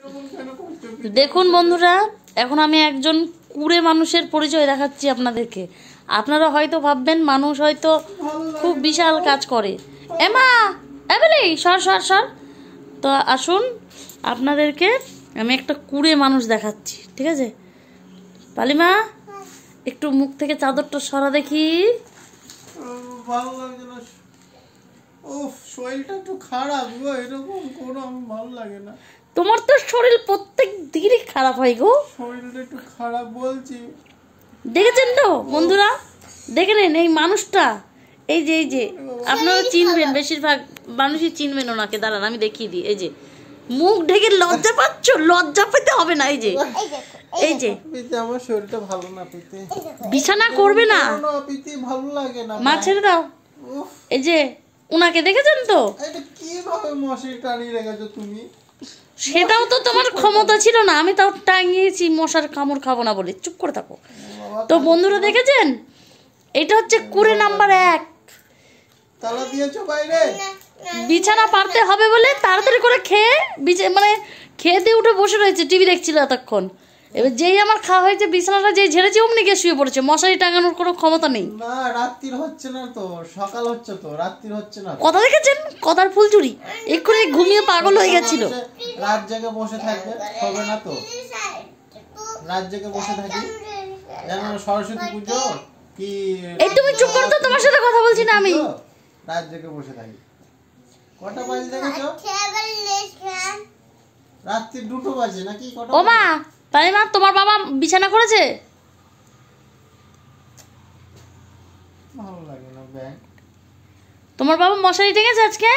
দেখুন বন্ধুরা, এখন আমি একজন কুড়ে মানুষের পরিচয় দেখাচ্ছি আপনাদেরকে। আপনারা হয়তো ভাববেন মানুষ হয়তো খুব বিশাল কাজ করে। এমা এবেলি সর সর সর। তো আসুন আপনাদেরকে আমি একটা কুড়ে মানুষ দেখাচ্ছি, ঠিক আছে? পালিমা একটু মুখ থেকে চাদরটা সরা দেখি। ভালো লাগছে না, শরীরটা একটু খারাপ গো, এরকম কোনো আমার ভালো লাগে না। তোমার তো শরীর প্রত্যেক দিনই খারাপ হয় গো। শরীরটা একটু খারাপ বলছি। দেখেছেন তো বন্ধুরা, দেখে নেন এই মানুষটা, এই যে আপনারা চিনবেন, বেশিরভাগ মানুষই চিনবেন ওনাকে। দাঁড়ান আমি দেখিয়ে দিই। এই যে মুখ ঢেকে লজ্জা পাচ্ছ, লজ্জা পেতে হবে না। এই যে আমার শরীরটা ভালো না, পিতে বিছানা করবে না, পিতে ভালো লাগে না, মা ছেড়ে দাও। এই যে উনাকে দেখেছেন তো, এটা কিভাবে মশারি টানিয়ে রেখেছো তুমি? সেটাও তো তোমার ক্ষমতা ছিল না, আমি তাও টাঙিয়েছি মশার কামড় খাবো না বলে। চুপ করে থাকো। তো বন্ধুরা দেখেছেন, এটা হচ্ছে কুড়ে নাম্বার 1। তালা দিয়েছো বাইরে? বিছানা পারতে হবে বলে তাড়াতাড়ি করে খেয়ে খেয়ে দিয়ে উঠে বসে রয়েছে, টিভি দেখছিল এতক্ষণ। এবার যেই আমার খাওয়া হয়েছে, বিছানাটা যেই ঝেড়েছে অমনি গিয়ে শুয়ে পড়েছে। মশারি টাঙানোর কোনো ক্ষমতা নেই। না, রাত্রির হচ্ছে না তো, সকাল হচ্ছে তো, রাত্রির হচ্ছে না। কথা দেখেছেন, কথার ফুলচুরি। এক্ষুনি ঘুমিয়ে পাগল হয়ে গেছিল। রাত জেগে বসে থাকবে, হবে না তো? রাত জেগে বসে থাকি যেন সরস্বতী পুজো কি। এই তুমি চুপ করো তো, তোমার সাথে কথা বলছি না আমি। রাত জেগে বসে থাকি। কটা বাজে দেখেছো? রাত্রি 2টো বাজে নাকি? কটা? ও মা, তাই মা তোমার বাবা বিছানা করেছে? ভালো লাগে না ব্যাং। তোমার বাবা মশারি টেকেছে আজকে?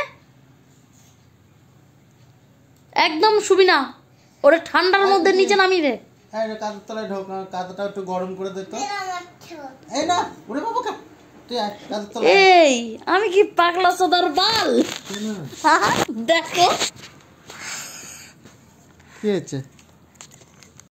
একদম শুবি না, ওরে ঠান্ডার মধ্যে নিচে নামিয়ে দে। হ্যাঁ, কাঁধের তলায় ঢোক, কাঁধটা একটু গরম করে দে তো। এই না, ওরে বাবা কা, তুই কাঁধের তলায়। এই আমি কি পাগলা সদার বাল? দেখো কি হয়েছে?